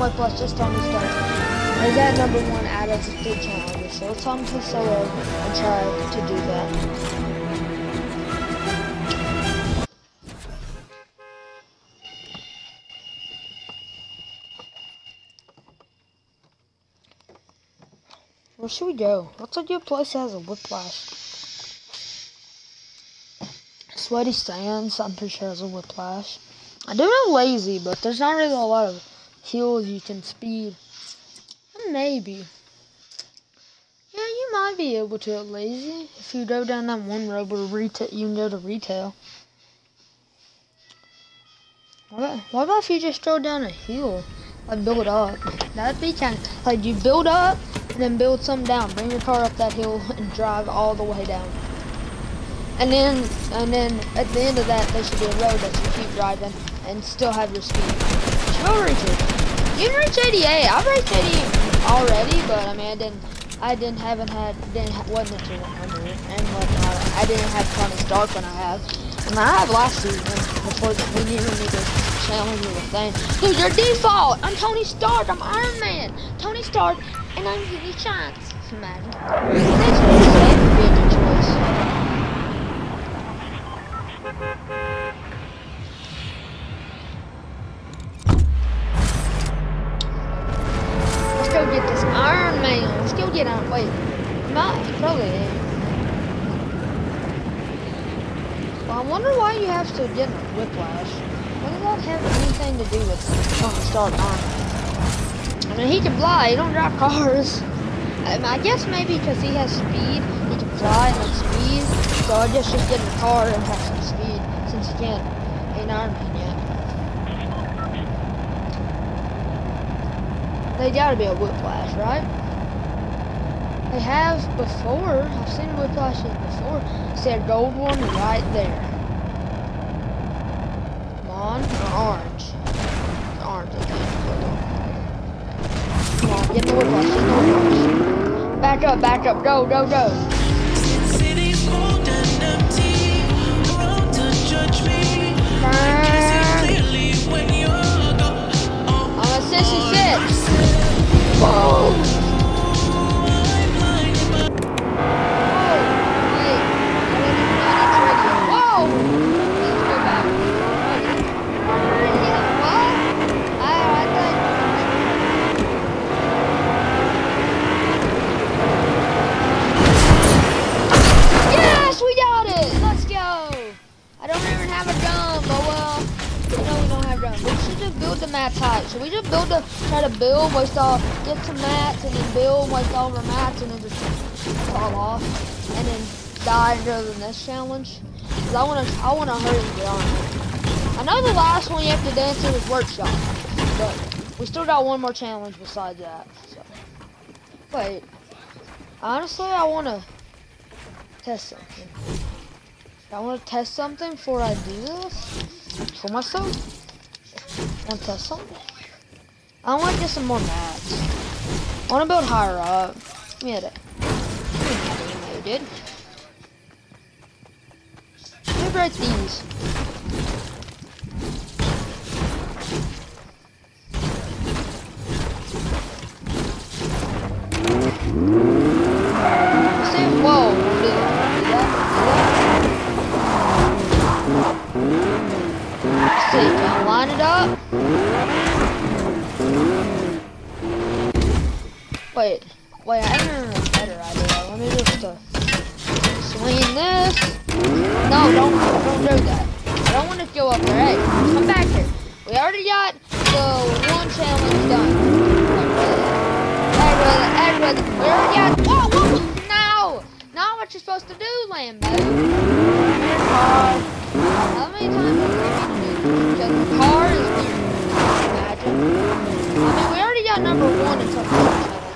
Whiplash, just Tony Stark. He's at #1 out of the 3 challenges, so let's tell him to solo and try to do that. Where should we go? What's a good place that has a Whiplash? Sweaty Sands, I'm pretty sure has a Whiplash. I do know Lazy, but there's not really a lot of hills you can speed. Maybe. Yeah, you might be able to at Lazy. If you go down that one road where retail, you can go to retail. What about if you just go down a hill? Like build up. That'd be kind of, like you build up and then build some down. Bring your car up that hill and drive all the way down. And then at the end of that, there should be a road that you keep driving and still have your speed. You will reach it. You can reach 88. I've reached 88 already, but I mean, wasn't to 100 and whatnot. I didn't have Tony Stark when I have. And I have last season before we didn't need to challenge with a thing. Dude, your default! I'm Tony Stark, I'm Iron Man! Tony Stark, and I'm Huey Chance. Imagine. That's really sad to be a good choice. Let's go get this Iron Man. Let's go get Iron Man. Wait. Probably ain't. Well, I wonder why you have to get a Whiplash. What does that have anything to do with Tony Stark Iron Man? I mean, he can fly. He don't drive cars. I guess maybe because he has speed, he can fly and have speed. So I guess just get in a car and have some speed since he can't ain't Iron Man yet. They gotta be a Whiplash, right? They have before. I've seen Whiplashes before. See a gold one right there. Come on, or orange. Orange, I think. Come on, get in the Whiplash, get in the Whiplash. Back up, go, go, go. City's cold and empty, world to judge me. Clearly when you're gone. I'm at 66. Boom. So we just try to build, waste all, get some mats, and then build, waste all of our mats, and then just fall off, and then die and go to the next challenge. Cause I wanna hurry and get on it. I know the last one you have to dance in is workshop, but we still got one more challenge besides that. So, wait, honestly, I wanna test something. I wanna test something before I do this for myself. Want to test something? I want to get some more mats. I want to build higher up. Give me that. Dude. Let me break these. Whoa, do that. See, can I line it up? Wait, I have a better idea. Let me just swing this. No, don't do that. I don't want to go up there. Hey, come back here. We already got the one challenge done. Hey, brother. We already got. Whoa! No! Not what you're supposed to do, Lambo. How many times do you need to do? Because the car is weird. Imagine. I mean, we already got #1 in something.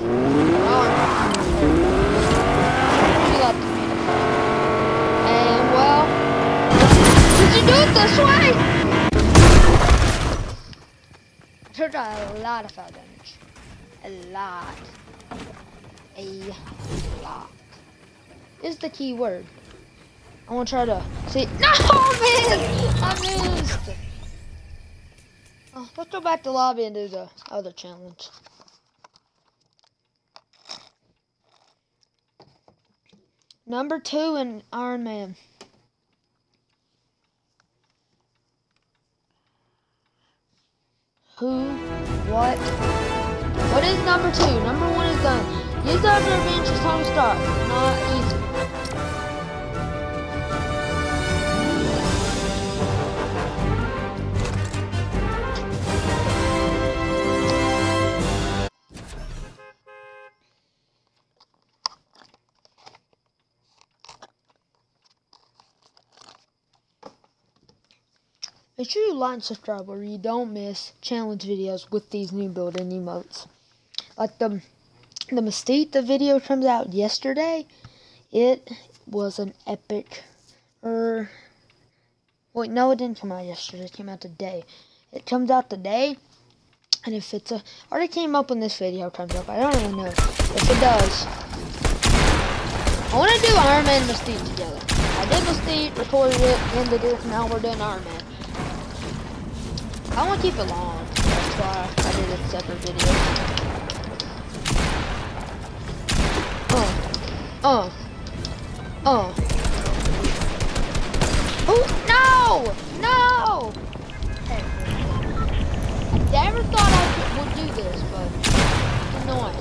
And well, did you do it this way? I took a lot of fire damage. A lot. Is the key word. I want to try to see. No, man! I missed! Let's go back to lobby and do the other challenge. Number 2 in Iron Man. Who? What? What is number 2? Number 1 is done. Use the other bench as Tony Stark. Not easy. Make sure you like and subscribe where you don't miss challenge videos with these new built-in emotes. Like the Mystique, the video comes out yesterday. It was an epic. Wait, no, it didn't come out yesterday. It came out today. It comes out today, and if it's already came up when this video comes up. I don't really know if it does. I want to do Iron Man and Mystique together. I did Mystique, recorded it, ended it. Now we're doing Iron Man. I want to keep it long. That's why I did a separate video. Oh, no! No! Hey, I never thought I would do this, but it's annoying.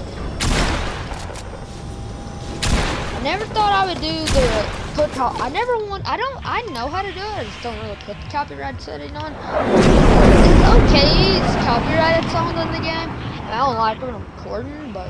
I never thought I would do the I know how to do it, I just don't really put the copyright setting on. It's okay, it's copyrighted songs in the game. I don't like when I'm recording, but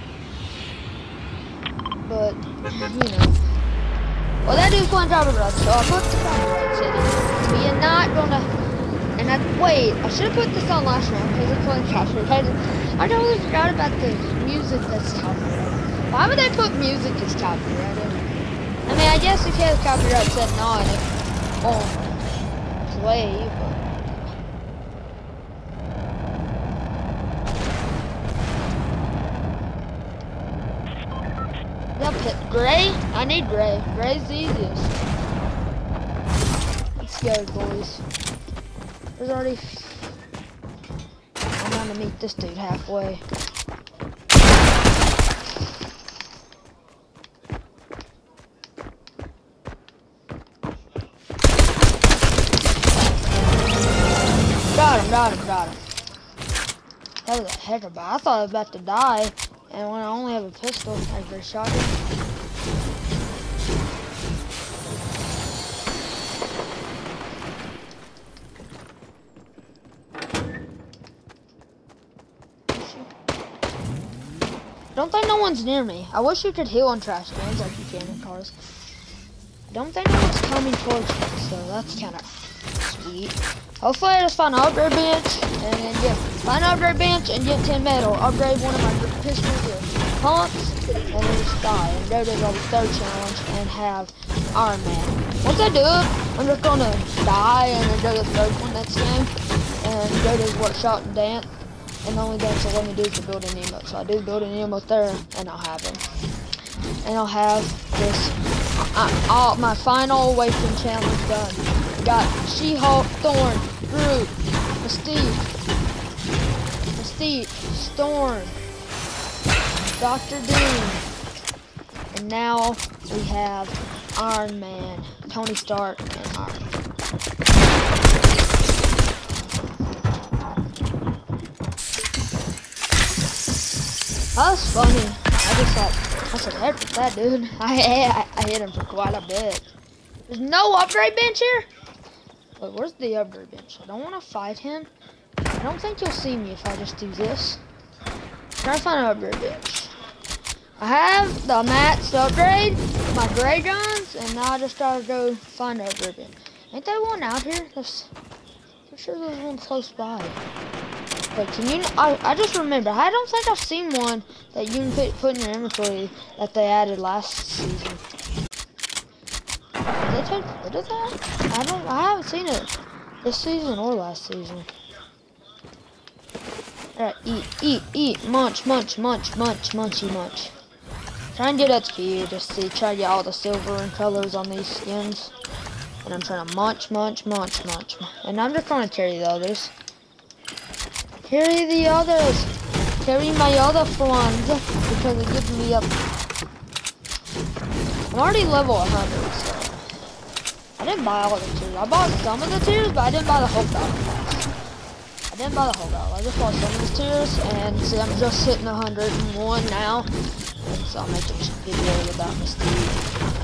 you know. Well, that dude's going copyright, so I put the copyright setting. But you're not gonna, wait, I should have put this on last round because it's going copyrighted. I totally forgot about the music that's copyrighted. Why would they put music as copyrighted? I mean, I guess if you have copyright setting on, it won't play, but... Yep, gray? I need gray. Gray's the easiest. Let's go, boys. There's already... I'm gonna meet this dude halfway. Got him. That was a heck of a... I thought I was about to die. And when I only have a pistol, I get shot him. Don't think no one's near me. I wish you could heal on trash cans like you can in cars. I don't think no one's coming towards me, so that's kind of sweet. Hopefully I just find an upgrade bench and then find an upgrade bench and get 10 metal. Upgrade one of my pistols with pumps and then just die and go to the third challenge and have Iron Man. Once I do it, I'm just gonna die and then go to the third one next game and go to his workshop and dance. And the only dance will let me do is the building emote. So I do building emote there and I'll have him. And I'll have this all my final awakening challenge done. We got She-Hulk, Thorn, Groot, Mystique, Storm, Dr. Doom, and now we have Iron Man, Tony Stark, and Iron Man. That was funny. I said, heck with that dude. I hit him for quite a bit. There's no upgrade bench here? Wait, where's the upgrade bench? I don't want to fight him. I don't think you'll see me if I just do this. Try to find an upgrade bench. I have the mats to upgrade, my gray guns, and now I just gotta go find an upgrade bench. Ain't there one out here? I'm sure there's one close by. Wait, can you? I just remember. I don't think I've seen one that you can put in your inventory that they added last season. Did they take rid of that? I haven't seen it this season or last season. Alright, eat, munch, munchy munch. Try and get XP just to try to get all the silver and colors on these skins. And I'm trying to munch. And I'm just trying to carry the others. carry the others. Carry my other friends because it gives me up. I'm already level 100, so I didn't buy all the tiers. I bought some of the tiers, but I didn't buy the whole battle pass. I didn't buy the whole battle. I just bought some of the tiers, and see, I'm just hitting 101 now, and so I'll make a video about Mystique.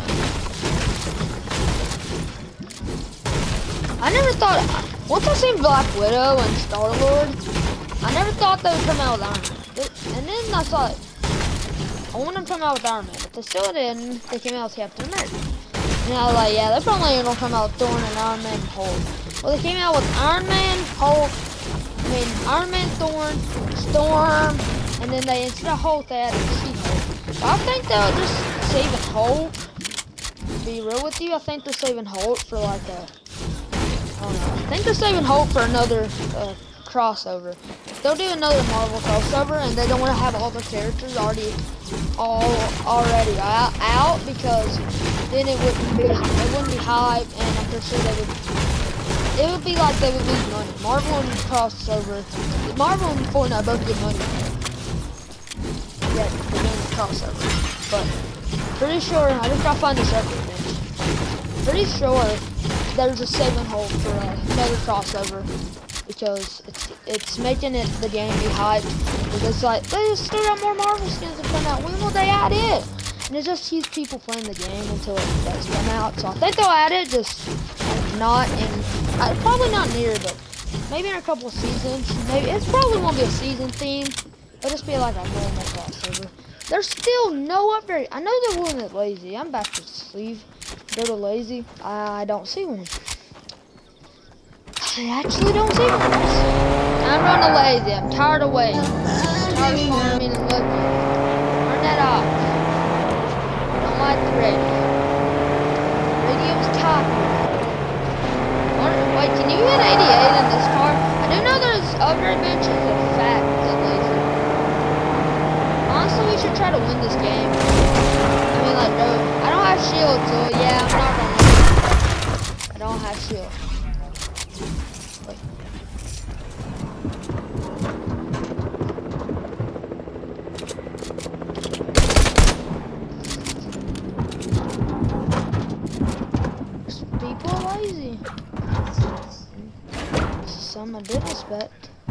I never thought, once I seen Black Widow and Star-Lord, I never thought they would come out with Iron Man. And then I thought, I want them to come out with Iron Man, but they still didn't. They came out with Captain America. And I was like, yeah, they're probably gonna come out with Thor and Iron Man and Hulk. Well, they came out with Iron Man, Hulk, Iron Man, Thor, Storm, and then they, instead of Hulk, they added She-Hulk. But I think they're just saving Hulk. To be real with you, I think they're saving Hulk for like a, I don't know. I think they're saving Hulk for another crossover. They'll do another Marvel crossover, and they don't want to have all the characters already out because then it wouldn't be hype, and I'm pretty sure it would be like they would lose money. Marvel and crossover, Marvel and Fortnite both get money. Yeah, they're doing the crossover, but pretty sure I just gotta find the circuit bench. Pretty sure they're just saving Hulk for another crossover. Because it's making the game be hyped. Because like they just still got more Marvel skins to come out. When will they add it? And it just keeps people playing the game until it does come out. So I think they'll add it, just not in probably not near, but maybe in a couple of seasons. Maybe it's probably won't be a season theme. It'll just be like a normal crossover. There's still no upgrade. I know they're doing it lazy. I'm back to sleeve. Go to lazy. I don't see one. I actually don't see one. I'm running lazy. I'm tired of waiting. I'm tired of farming and looking. Turn that off. I don't like the radio. Radio's talking. Wait, can you hit 88 in this car? I do know there's upgrade benches of fat and lazy. Honestly, we should try to win this game. I mean, like, no, I don't have shield, so yeah, I'm not gonna win. I don't have shield. Wait. People are lazy. This is something I did respect.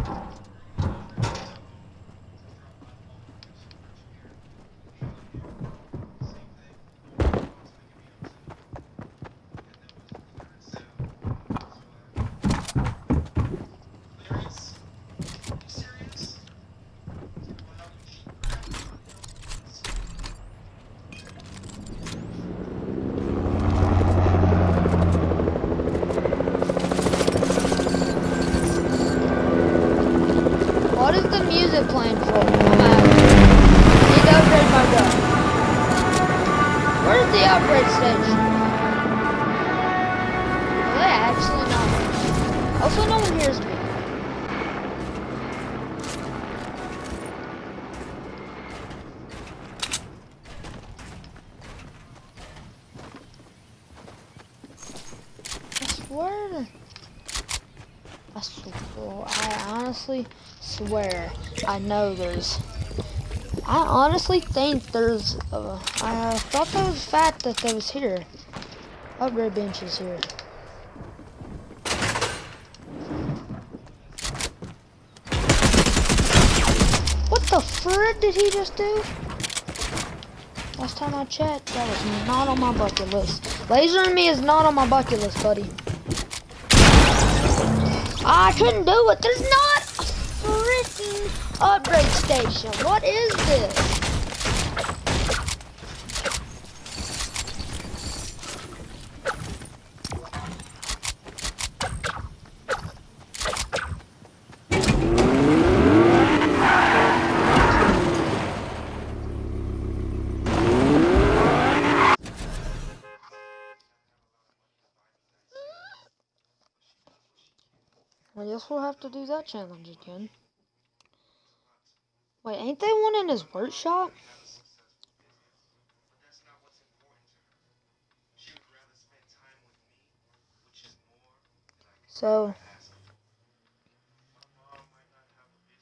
What is the music playing for? I'm out. I need to upgrade my gun. Where's the upgrade station? Are they actually not? Also, no one hears me. I honestly swear I know there's. I honestly think there's. I thought that was fact that there was here. Upgrade benches here. What the frick did he just do? Last time I checked, that was not on my bucket list. Lasering me is not on my bucket list, buddy. I couldn't do it. There's not a freaking upgrade station. What is this? I guess we'll have to do that challenge again. Wait, ain't they one in his workshop? So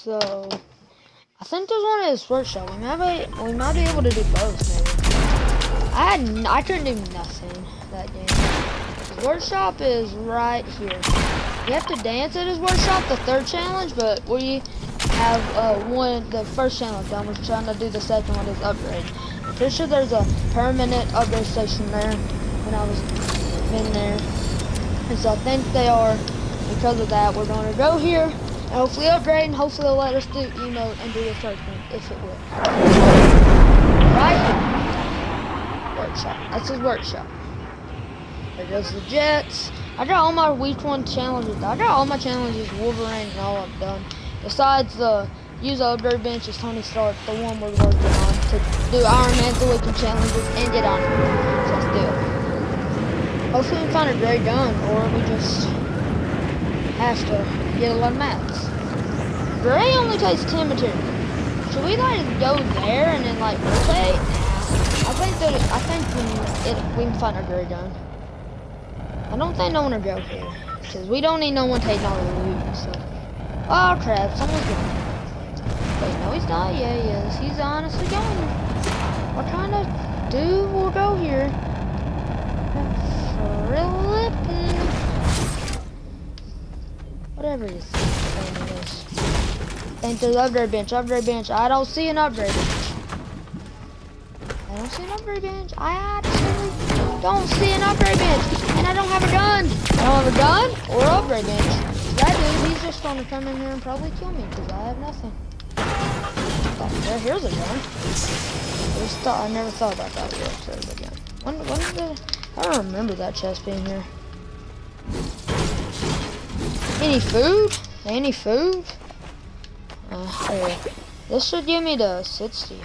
So I think there's one at his workshop. We might be able to do both maybe. I couldn't do nothing that game. His workshop is right here. You have to dance at his workshop, the third challenge, but we have the first challenge done. We're trying to do the second one is upgrade. I'm pretty sure there's a permanent upgrade station there when I was in there. And so I think they are. Because of that, we're going to go here and hopefully upgrade, and hopefully they'll let us do emote and do the third one if it will. Right here. Workshop. That's his workshop. There goes the Jets. I got all my week 1 challenges. I got all my challenges, Wolverine, and all I've done. Besides the use the upgrade bench is Tony Stark, the one we're working on to do Iron Man the weekend challenges and get on it. So let's do it. Hopefully we can find a great gun, or we just have to get a lot of mats. Gray only takes 10 material. Should we like go there and then like rotate? Nah. I think we can find a gray gun. I don't think no one will go here. Because we don't need no one taking all the loot, so. Oh crap, someone's going. Wait, no he's not. Yeah, he is. He's honestly going. What kind of dude will go here? Flippin'. Whatever his name is. I think there's upgrade bench, upgrade bench. I don't see an upgrade bench. I don't see an upgrade bench. I absolutely don't see an upgrade bench. And I don't have a gun. I don't have a gun or upgrade bench. That dude, he's just going to come in here and probably kill me because I have nothing. Oh, here's a gun. I never thought about that. There's a gun. When did I don't remember that chest being here. Any food? Any food? Here. This should give me the 60.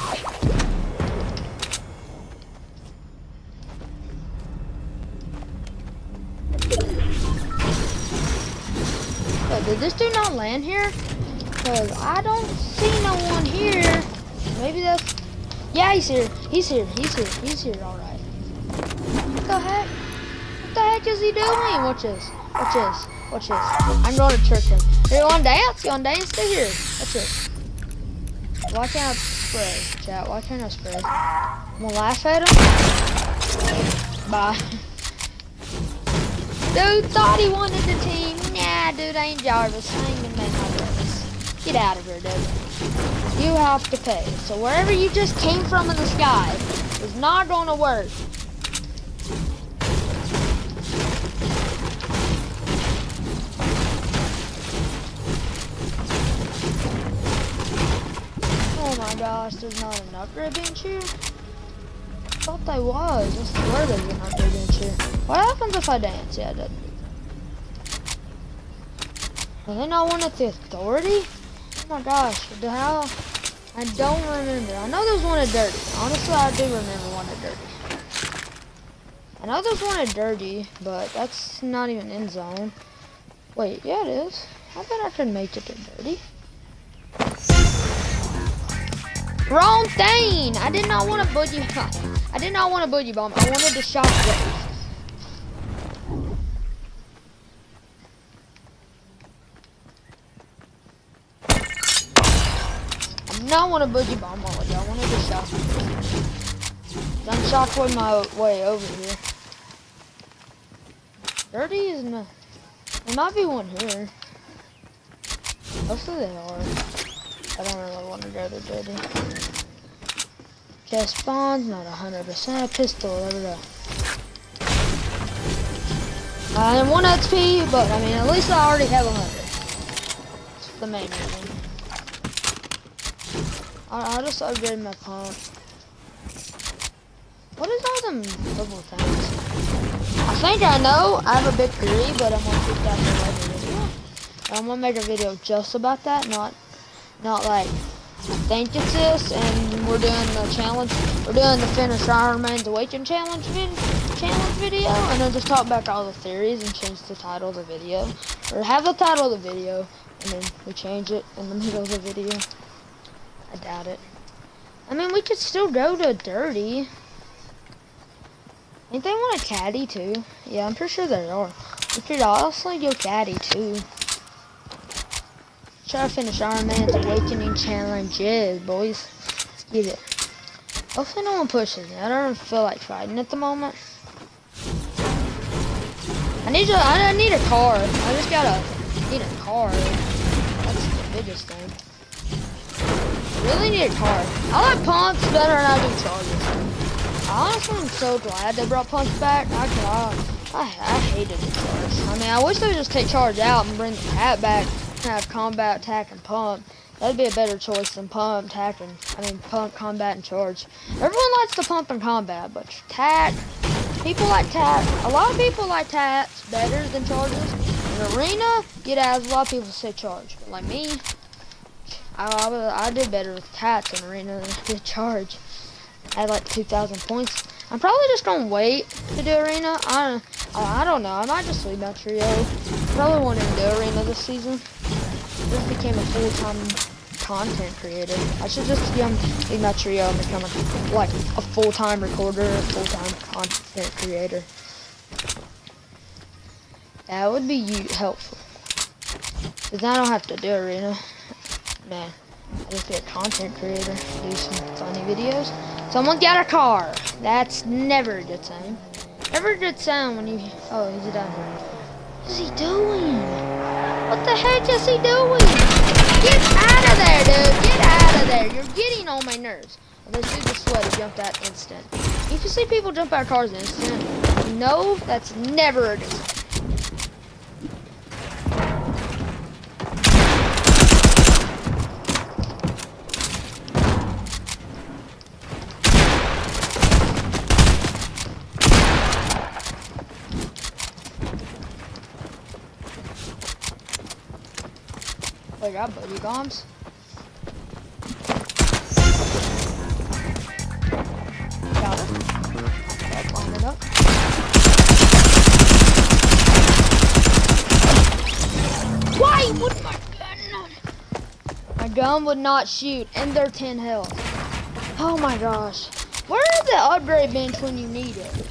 Wait, did this dude not land here? Because I don't see no one here. Maybe that's... Yeah, he's here. He's here. He's here. He's here. All right. What the heck? What the heck is he doing? Watch this. Watch this. Watch this. I'm going to trick him. You want to dance? You want to dance? Stay here. Watch this. Why can't I spray, chat? Why can't I spray? I'm going to laugh at him. Bye. Dude thought he wanted the team. Nah, dude, I ain't Jarvis. I ain't gonna make my Jarvis. Get out of here, dude. You have to pay. So wherever you just came from in the sky is not gonna work. Oh my gosh, there's not an upgrade bench here? I thought there was. I swear there's an upgrade bench here. What happens if I dance? Yeah, that. Are they not one at the Authority? Oh my gosh, how? I don't remember. I know there's one at Dirty. Honestly, I do remember one at Dirty. I know there's one at Dirty, but that's not even in zone. Wait, yeah it is. I bet I could make it to Dirty. Wrong thing! I did not want to boogie. I did not want a boogie bomb. I wanted to shockwave. I did not want a boogie bomb already. I wanted to shockwave. Done shockwave my way over here. Dirty is not. There might be one here. Hopefully they are. I don't really want to go to Dirty. Chest spawns, not 100%. Pistol, there we go. I am 1 HP, but I mean, at least I already have 100. That's the main reason. I'll just upgrade my pump. What is all them purple things? I think I know. I have a big theory, but I'm gonna keep that for another video. I'm gonna make a video just about that, not like I think it's this, and we're doing the challenge. We're doing the finish Iron Man's Awakening challenge video, and then just talk back all the theories and change the title of the video, or have the title of the video, and then we change it in the middle of the video. I doubt it. I mean, we could still go to Dirty. Ain't they want a caddy too? Yeah, I'm pretty sure they are. We could honestly go caddy too. try to finish Iron Man's Awakening challenges, boys. Let's get it. Hopefully no one pushes me. I don't feel like fighting at the moment. I need a car. I just need a car. That's the biggest thing. Really need a car. I like pumps better than I do charges. Honestly, I'm so glad they brought pumps back. I hated the charge. I mean, I wish they would just take charge out and bring the hat back and have combat, attack, and pump. That'd be a better choice than pump, attack, and pump, combat, and charge. Everyone likes the pump and combat, but attack, people like tack. A lot of people like tacks better than charges. In arena, get as a lot of people say charge, but like me, I did better with tats in arena than I did charge. I had like 2,000 points. I'm probably just gonna wait to do arena. I don't know. I might just leave my trio. Probably won't even do arena this season. Just became a full-time content creator. I should just leave my trio and become a full-time recorder, a full-time content creator. That would be helpful. Cause I don't have to do arena. Man, I just be a content creator, do some funny videos. Someone got a car. That's never a good sign. Never a good sign when you. Oh, he's down here. What is he doing? What the heck is he doing? Get out of there, dude. Get out of there. You're getting on my nerves. Well, this dude just sweaty jumped out instant. If you see people jump out of cars instant, no, that's never a good sign. I got buddy bombs. Got it. Bomb it up. Why would my gun not? My gun would not shoot, and they're 10 health. Oh my gosh. Where is the upgrade bench when you need it?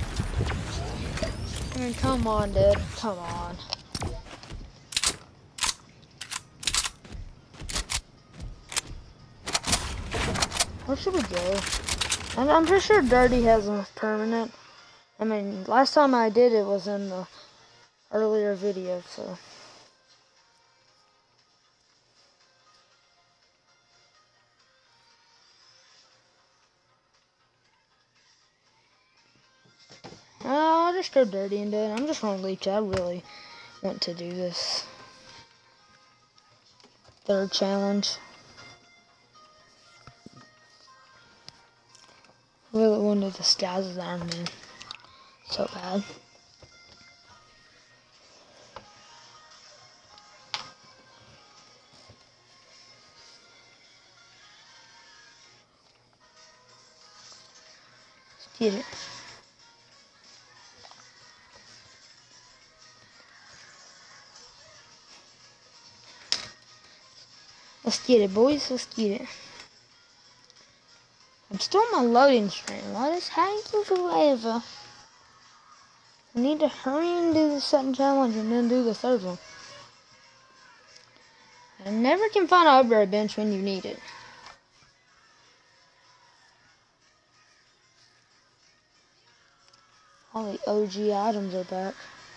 I mean, come on, dude. Come on. Where should we go? And I'm pretty sure Dirty has a permanent. I mean, last time I did it was in the earlier video, so. I'll just go Dirty and do it. I'm just gonna leech. I really want to do this third challenge. Really wanted to disguise as Iron Man so bad. Let's get it. Let's get it, boys. Let's get it. I'm still on my loading screen. Why is hanging forever? I need to hurry and do the second challenge and then do the third one. I never can find an upgrade bench when you need it. All the OG items are back.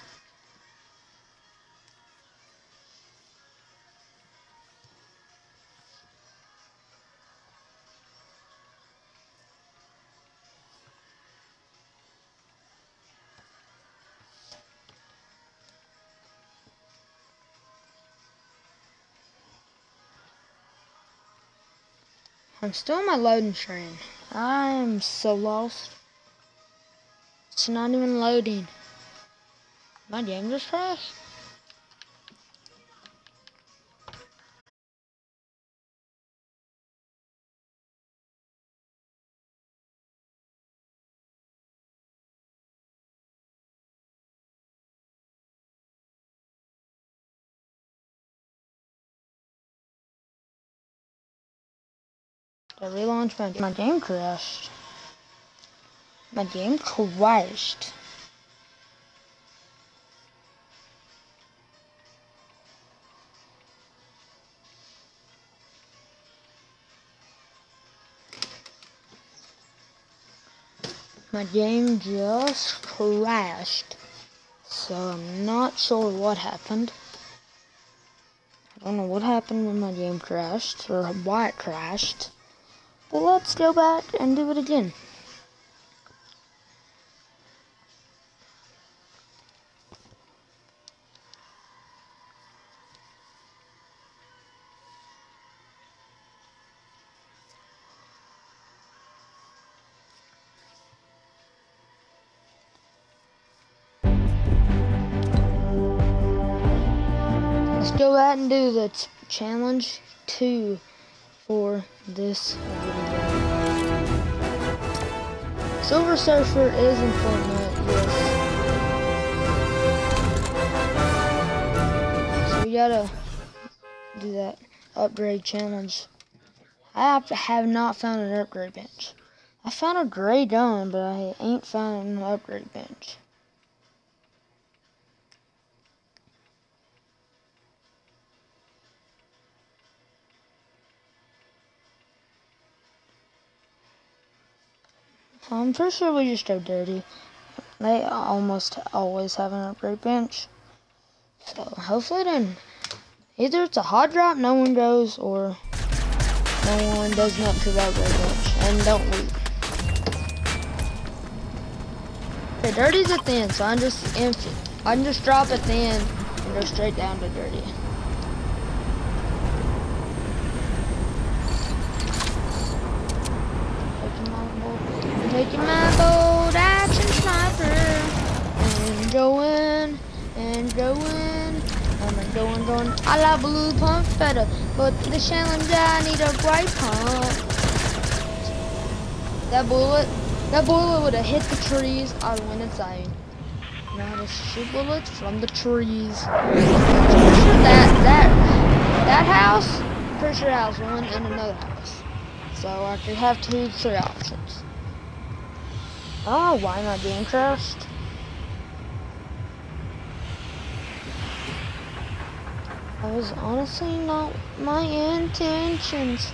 I'm still on my loading screen. I am so lost. It's not even loading. My game just crashed. I relaunched my game crashed. My game crashed. My game just crashed, so I'm not sure what happened. I don't know what happened when my game crashed or why it crashed. But let's go back and do it again. Let's go out and do the challenge 2 for this video. Silver Surfer is in Fortnite, yes. So we gotta do that upgrade challenge. I have not found an upgrade bench. I found a gray gun, but I ain't found an upgrade bench. I'm pretty sure we just go dirty. They almost always have an upgrade bench. So hopefully then either it's a hot drop, no one goes, or no one does not to the upgrade bench and don't leave. Okay, dirty's at the end, so I can just drop at the end and go straight down to dirty. Taking my bold action sniper and going and going. I'm going. I like blue pumps better, but the challenge I need a bright pump. That bullet would have hit the trees. I would win insane. Now to shoot bullets from the trees. That house, pretty sure house one and another house. So I could have 3 options. Oh, why not being crashed? That was honestly not my intentions.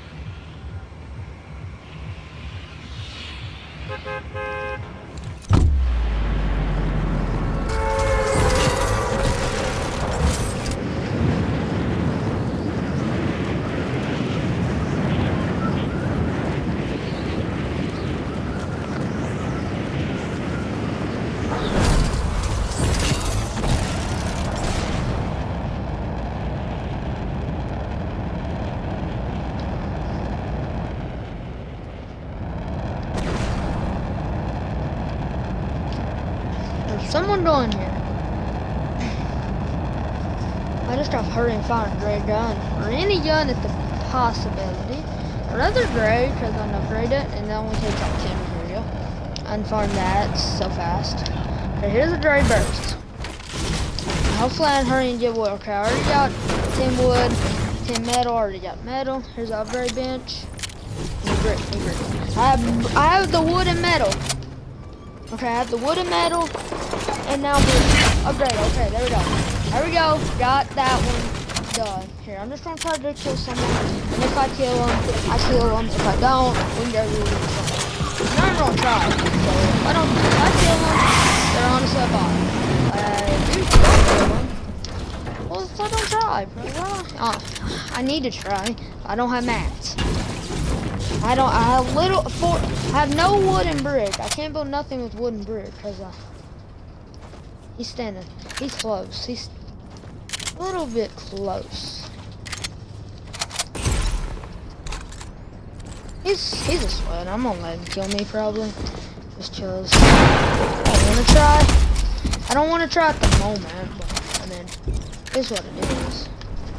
Someone going here. I just have to hurry and find a gray gun, or any gun at the possibility. I'd rather gray because I can upgrade it, and that only takes like 10 material. And find that so fast. Okay, here's a gray burst. Hopefully I can hurry and get wood. Okay, I already got 10 wood, 10 metal. Already got metal. Here's the upgrade bench. Great. I have the wood and metal. Okay, I have the wood and metal. And now we're upgrade. Okay, there we go. There we go. Got that one done. Here, I'm just gonna try to kill someone. And if I kill them, I kill them. If I don't, we can go do something. I'm not gonna try. So if I kill them, they're honestly a bot. I do kill them. Well, if I don't try, bro, I need to try. I don't have mats. I have no wooden brick. I can't build nothing with wooden brick because he's standing. He's close. He's a little bit close. He's a sweat. I'm gonna let him kill me probably. Just because I don't want to try. I don't want to try at the moment, but I mean, it's what it is.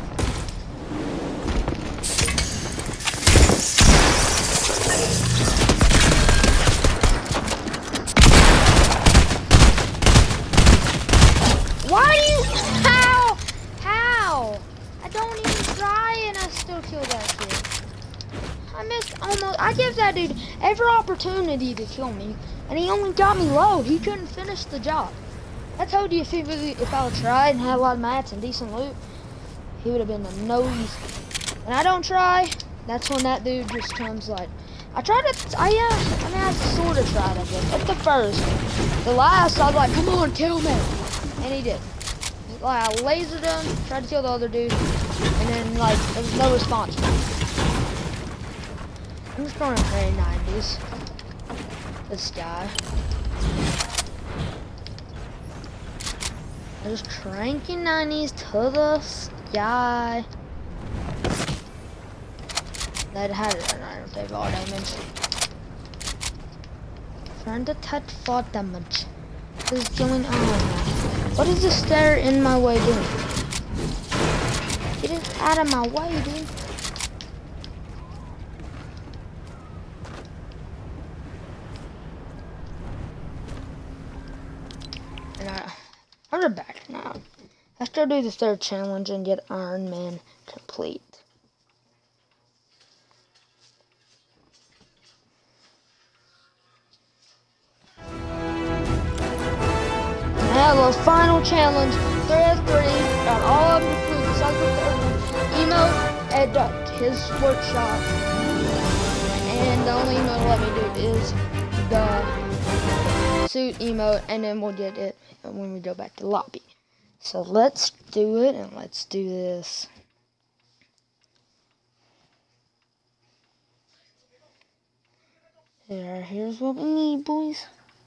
Why do you? How? I don't even try and I still kill that kid. I missed almost. I give that dude every opportunity to kill me, and he only got me low. He couldn't finish the job. I told you if I would try and had a lot of mats and decent loot, he would have been a no easy. And I don't try. That's when that dude just comes like I sort of tried, I guess. At the first. The last, I was like, come on, kill me. And he did. Like, I lasered him, tried to kill the other dude, and then, like, there was no response. I'm just going to play 90s. This guy. I'm just cranking 90s to the sky. That had it, and I don't take all damage. Trying to touch 4 damage. What is going on? What is this stair in my way doing? Get it out of my way, dude. And I'm back now. After I do the 3rd challenge and get Iron Man complete. Now the final challenge, 3 got all of them complete besides the 3rd one. Emote at his workshop. And the only emote let me do is the suit emote, and then we'll get it when we go back to the lobby. So let's do it, and let's do this. Here's what we need, boys.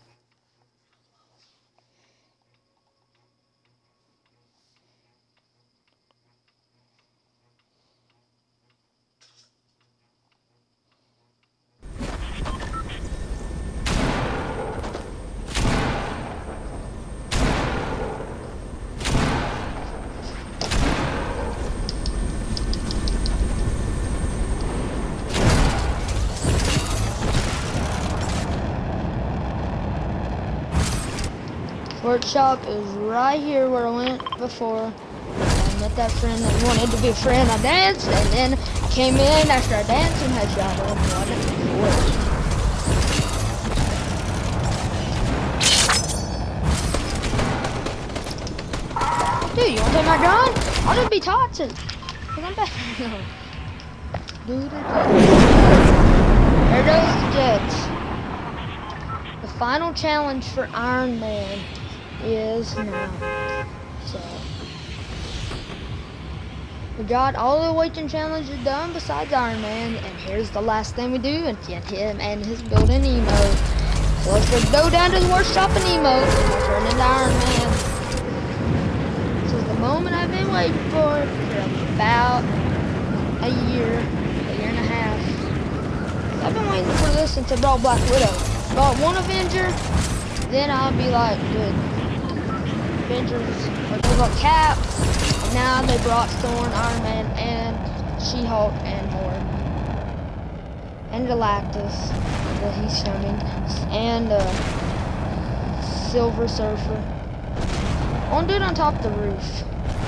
Workshop is right here where I went before. I met that friend that wanted to be a friend. I danced and then came in after I danced and headshot him. Dude, you wanna take my gun? I'll just be tossing. Cause I'm back. Dude, there goes the Jets. The final challenge for Iron Man is now. So we got all the awakening challenges done besides Iron Man, and here's the last thing we do, and get him and his building emote. So let's go down to the workshop and emote, and we'll turn into Iron Man. This is the moment I've been waiting for about a year and a half. I've been waiting for this since I brought Black Widow. Brought one Avenger, then I'll be like, good. Avengers, or they brought Cap, and now they brought Thor, Iron Man, and She-Hulk, and more. And Galactus, that he's coming, and Silver Surfer. One dude on top of the roof.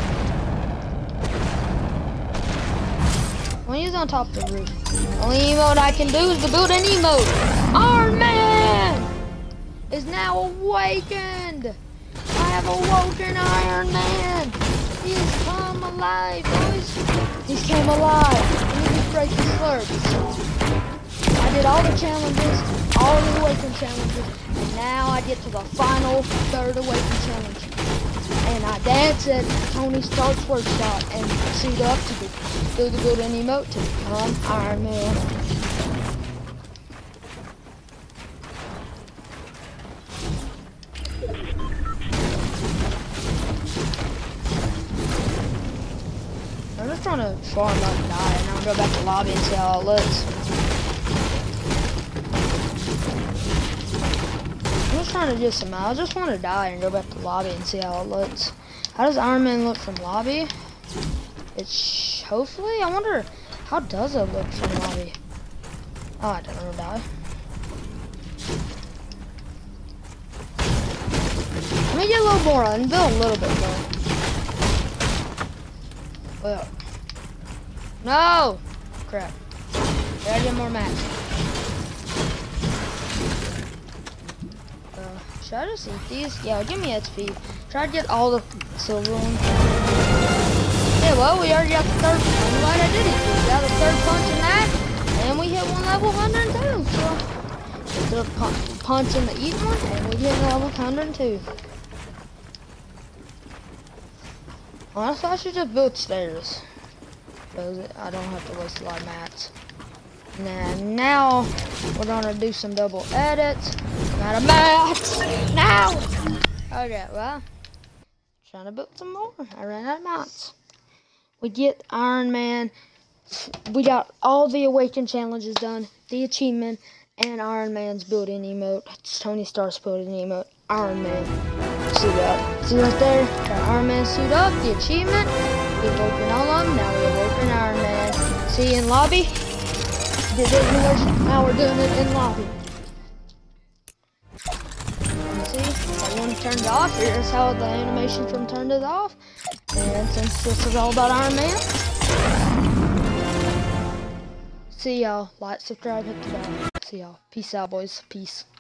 When he's on top of the roof, only emote I can do is the build an emote. Iron Man is now awakened. I have awoken Iron Man. He's come alive, boys. He's came alive. He's breaking slurps. I did all the challenges, all the awaken challenges, and now I get to the final 3rd awaken challenge. And I dance at Tony Stark's workshop and suit up to do the build an emote to become Iron Man. I'm just trying to farm up and die, and I'll go back to the lobby and see how it looks. I'm just trying to do some. I just want to die and go back to the lobby and see how it looks. How does Iron Man look from lobby? It's hopefully. I wonder how does it look from lobby. Oh, I didn't want to die. Let me get a little more and build a little bit more. Well, no! Crap. Gotta get more mats. Should I just eat these? Yeah, give me XP. Try to get all the silver ones. Yeah, well, we already got the 3rd. I'm glad I did eat these. Got the 3rd punch in that. And And we hit one level 102. So the punch and the eat one, and we hit level 102. Honestly, I should just build stairs. Because I don't have to waste a lot of mats. Now we're gonna do some double edits. I'm out of mats. Now! Okay, well, trying to build some more. I ran out of mats. We get Iron Man. We got all the Awaken challenges done, the achievement, and Iron Man's building emote. It's Tony Stark's building emote. Iron Man suit up. See right there? Got Iron Man suit up, the achievement. We've opened all of them. Now we have opened Iron Man. See in lobby? Did it in now we're doing it in lobby. And see, I want to turn it off. Here's how the animation from turned it off. And since this is all about Iron Man, see y'all. Like, subscribe, hit the bell. See y'all. Peace out, boys. Peace.